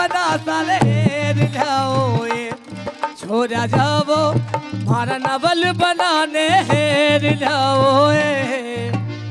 बना साले हेर लाओ ए छोरा जाओ मारा नवल बनाने हेर लाओ ए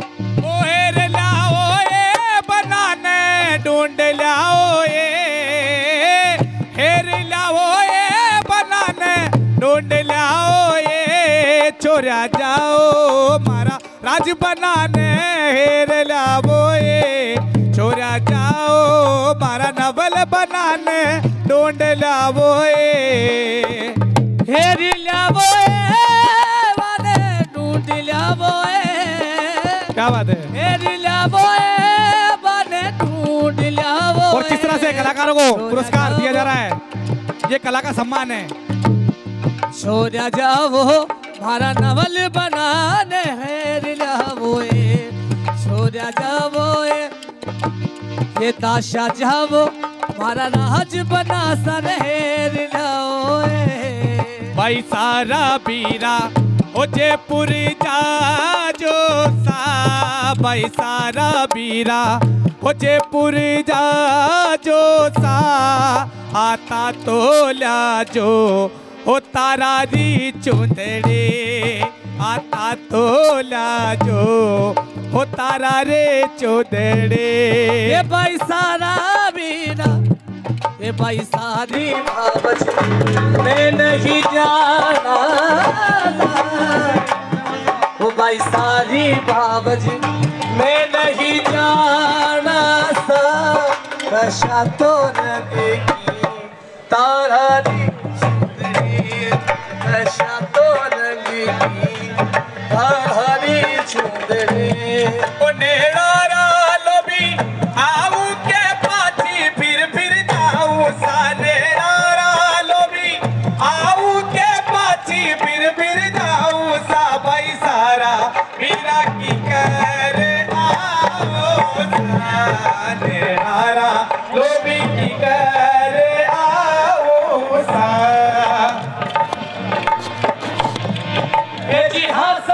बनाने ढूंढ लाओ ए हेर लाओ ए बनाने ढूंढ लाओ ए छोरा जाओ मारा राज बनाने हेर लाओ ए छोरा जाओ मारा नवल बनाने ढूंढ लाओ ए हेर लाओ ए माने ढूंढ लाओ ए क्या बात है हेर लाओ ए माने ढूंढ लाओ और किस तरह से कलाकारों को पुरस्कार दिया जा रहा है ये कला का सम्मान है छोरा जाओ मारा नवल बनाने हेर लाओ ए छोरा जाओ ए ये ताशा जाओ मारा राज बना सन हेर लाओ ए भाई सारा बीरा ओ जयपुर जा जो सा भाई सारा बीरा ओ जयपुर जा जो सा आता तो ला जो ओ तारा री चुंदड़े आता तो ला जो ओ तारा रे चुंदड़े ये भाई सारा बीरा ये भाई सारी भावच मैं नहीं जाना वो भाई सारी भावच मैं नहीं जाना सा नशा तो लगेगी तारा री चुंदड़ी नशा तो लगेगी तारा री चुंदड़ी ओ नेड़ा लो भी आऊ के पाची फिर जाऊं सारे लो भी आऊ के पाची फिर जाऊं सा भाई सारा मेरा की कर आओ सारे लो भी की कर आओ सा जी हाँ